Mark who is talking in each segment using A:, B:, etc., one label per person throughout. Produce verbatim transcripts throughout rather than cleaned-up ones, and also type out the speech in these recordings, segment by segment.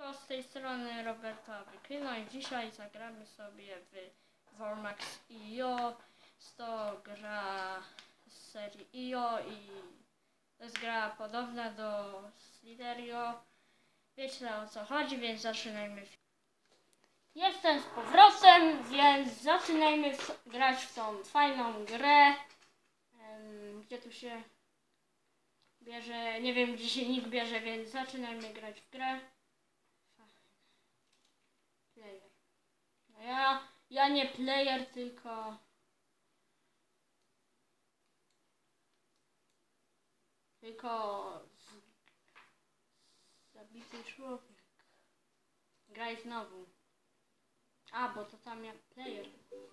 A: Siemanko, z tej strony Roberta Wykyno i dzisiaj zagramy sobie w Wormax kropka i o. Jest to gra z serii i o i to jest gra podobna do Sliderio. Wiecie o co chodzi, więc zaczynajmy. Jestem z powrotem, więc zaczynajmy grać w tą fajną grę. Gdzie tu się bierze, nie wiem gdzie się nick bierze, więc zaczynajmy grać w grę. Player. No ja, ja nie player, tylko tylko z, zabity człowiek. Graj znowu. A, bo to tam jak player.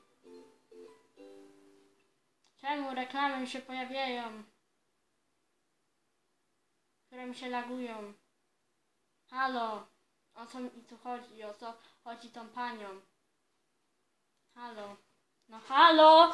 A: Czemu reklamy mi się pojawiają? Które mi się lagują. Halo. O co mi tu chodzi? O co chodzi tą panią? Halo. No halo!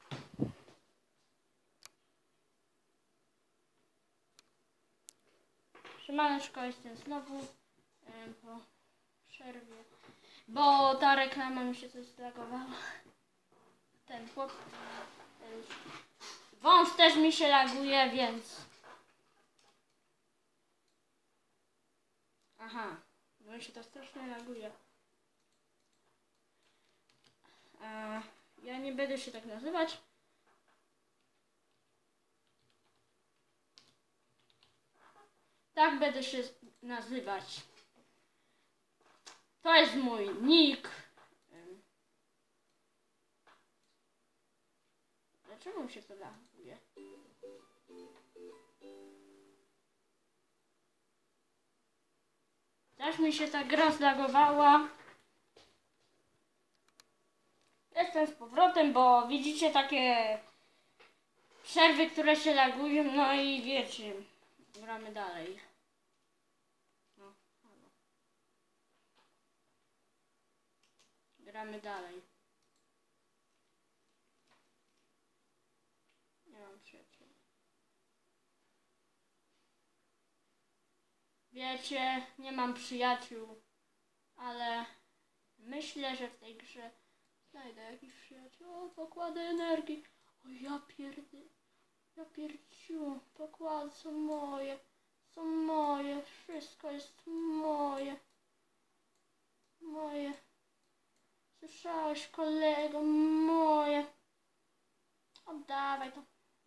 A: Siemaneczko, jestem znowu yy, po przerwie. Bo ta reklama mi się coś zlagowała. Ten chłop. Yy, wąs też mi się laguje, więc. Aha. No się to strasznie laguje. A ja nie będę się tak nazywać. Tak będę się nazywać. To jest mój nick. Dlaczego mi się to laguje? Też mi się ta gra zlagowała. Jestem z powrotem, bo widzicie takie przerwy, które się lagują, no i wiecie, gramy dalej. No, halo. Gramy dalej. Nie mam przyjaciół. Wiecie, nie mam przyjaciół, ale myślę, że w tej grze znajdę jakiś przyjaciół. O, pokłady energii. O, ja pierdę. Ja pierdziu. Pokłady są moje. Są moje. Wszystko jest moje. Moje. Słyszałeś, kolego? Moje. Oddawaj to.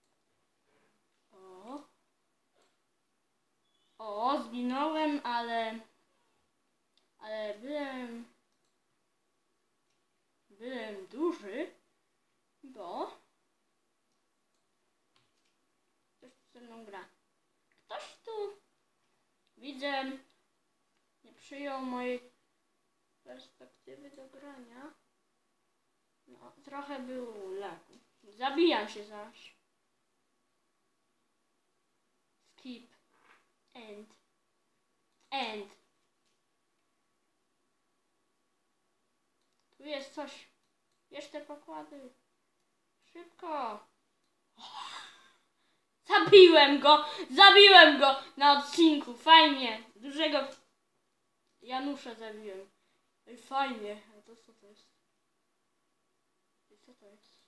A: O. O, zginąłem, ale... Ale byłem... Byłem duży, bo... Ktoś tu ze mną gra. Ktoś tu... Widzę... Nie przyjął mojej perspektywy do grania. No, trochę był lag. Zabijam się zaś. Skip. End. End. Tu jest coś. Bierz te pokłady. Szybko. Zabiłem go. Zabiłem go na odcinku. Fajnie. Dużego Janusza zabiłem. Ej, fajnie. A to co to jest? I co to jest?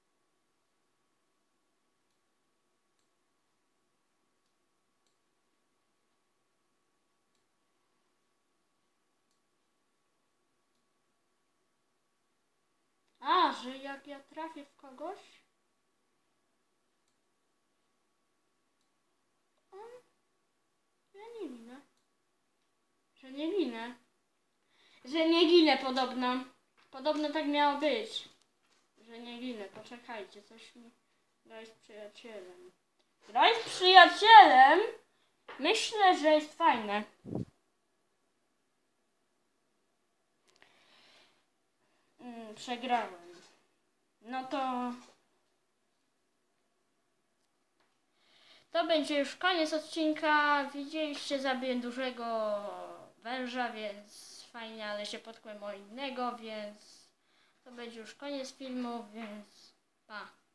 A: A, że jak ja trafię w kogoś, on... Ja nie ginę. Że nie ginę. Że nie ginę podobno. Podobno tak miało być. Że nie ginę. Poczekajcie, coś mi... Graj z przyjacielem. Graj z przyjacielem? Myślę, że jest fajne. Mm, przegrałem. No to... To będzie już koniec odcinka. Widzieliście, zabiłem dużego węża, więc fajnie, ale się potkłem o innego, więc to będzie już koniec filmu, więc pa.